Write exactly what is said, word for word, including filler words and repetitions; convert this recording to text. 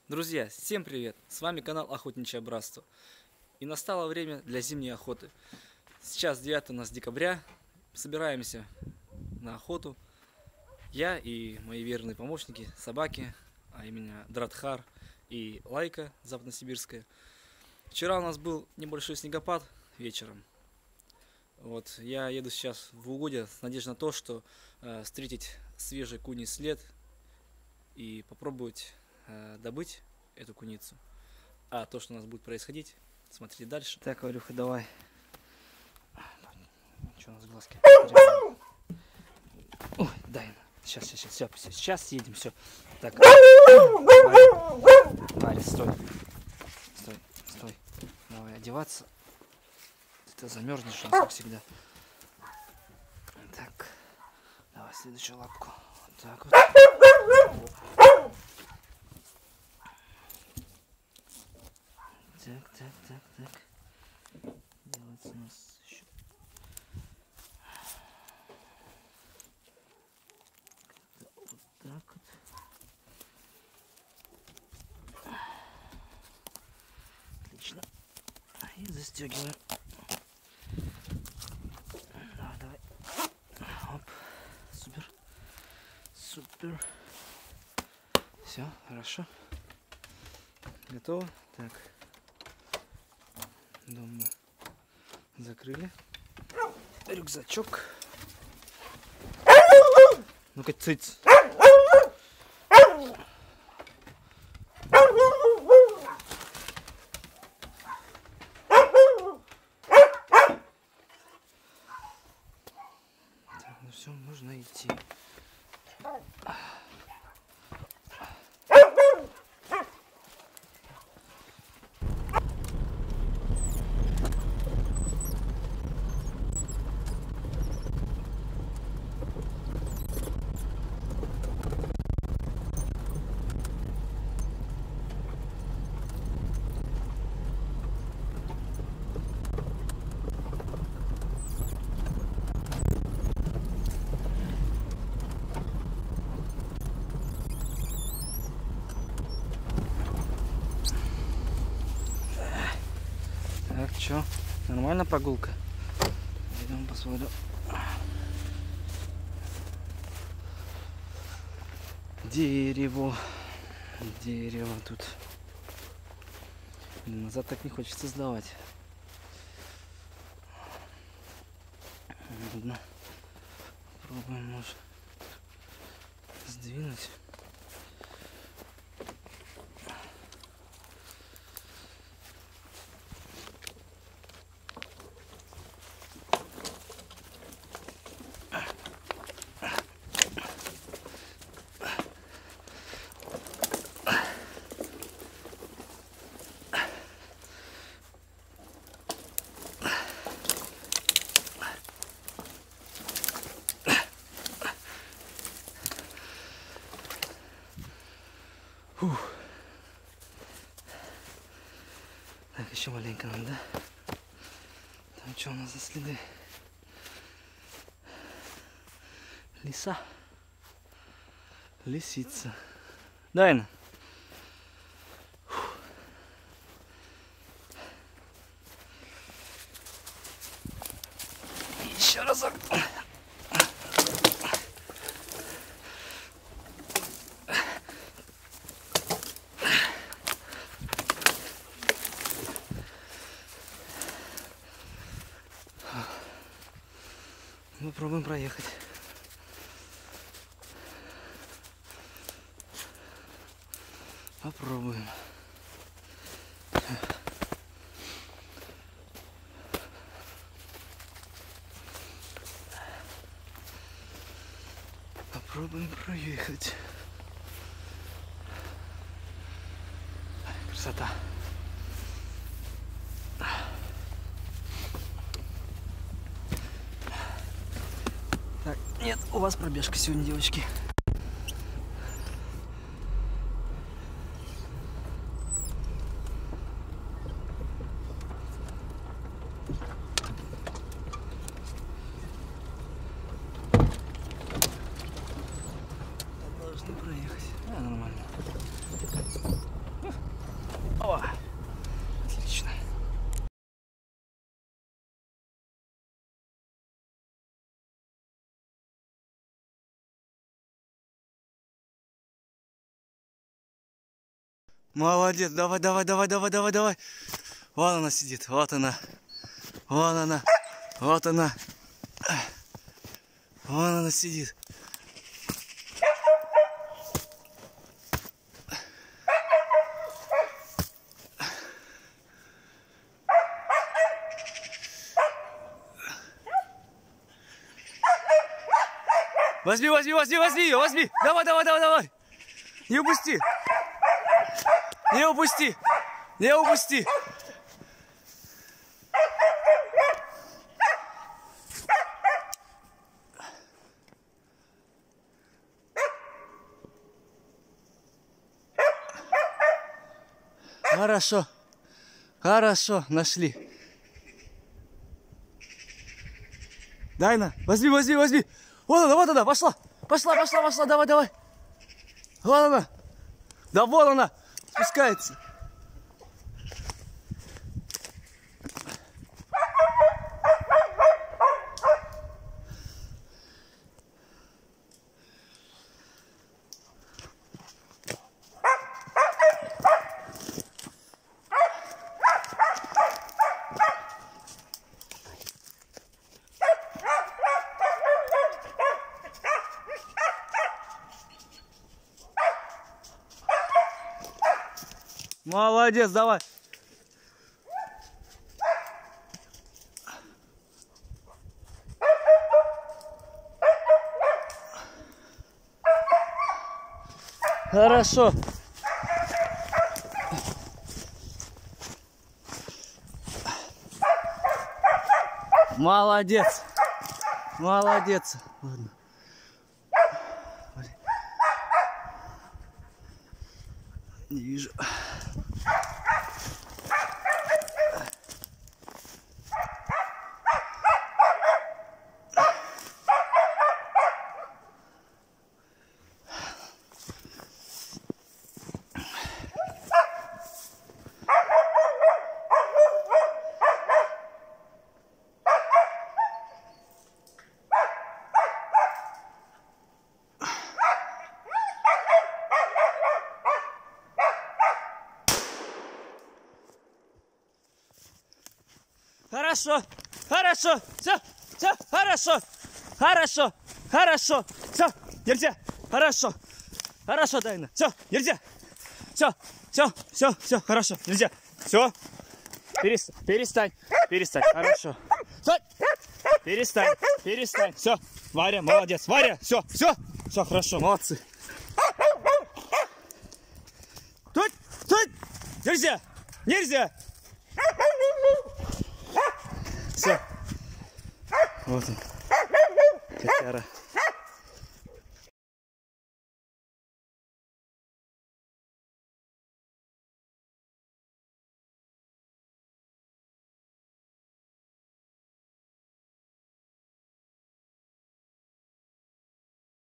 Друзья, всем привет! С вами канал Охотничье Братство. И настало время для зимней охоты. Сейчас девятое у нас декабря. Собираемся на охоту. Я и мои верные помощники, собаки, а именно Дратхар и Лайка западносибирская. Вчера у нас был небольшой снегопад вечером. Вот, я еду сейчас в угодье с надеждой на то, что э, встретить свежий куний след и попробовать э, добыть эту куницу. А то, что у нас будет происходить, смотрите дальше. Так, Варюха, давай. Что у нас глазки? Ой, дай. Сейчас, сейчас, сейчас, сейчас, сейчас едем, все. Так. Варя, стой. Стой, стой. Давай одеваться. Ты замерзнешь, у нас, как всегда. Так. Давай следующую лапку. Вот так вот. Так, так, так, так. Делается у нас еще. Вот так вот. Отлично. И застегиваем. Давай, давай. Оп. Супер. Супер. Все, хорошо. Готово. Так. Дом мы закрыли. Рюкзачок. Ну-ка, цыц. Так, ну все, можно идти. Так, чё? Нормально прогулка? Пойдем посмотрим. Дерево. Дерево тут. Блин, назад так не хочется сдавать. Ладно. Попробуем, может, сдвинуть. Фух. Так, еще маленько нам, да? Там что у нас за следы? Лиса. Лисица. Дайна. Еще разок. Попробуем проехать. Попробуем. Попробуем проехать. Красота. Так, нет, у вас пробежка сегодня, девочки. Должны проехать. А, нормально. Молодец, давай, давай, давай, давай, давай, давай. Вон она сидит, вот она. Вон она, вот она. Вон она сидит. Возьми, возьми, возьми, возьми ее, возьми. Давай, давай, давай, давай. Не упусти. Не упусти. Не упусти. Хорошо. Хорошо, нашли. Дайна, возьми, возьми, возьми. Вот она, вот она, пошла. Пошла, пошла, пошла, давай, давай. Вон она. Да вон она. Спускается. Молодец, давай. Хорошо. Молодец. Молодец. Ладно. Не вижу. Хорошо, хорошо, все, все, хорошо, хорошо, хорошо, все, нельзя, хорошо, хорошо, Дайна, все, нельзя, все, все, все, все, хорошо, нельзя, все, перестань, перестань, перестань, хорошо, стой, перестань, перестань, все, Варя, молодец, Варя, все, все, все, хорошо, молодцы. Стой, стой, нельзя, нельзя. Все. Вот он. Котяра.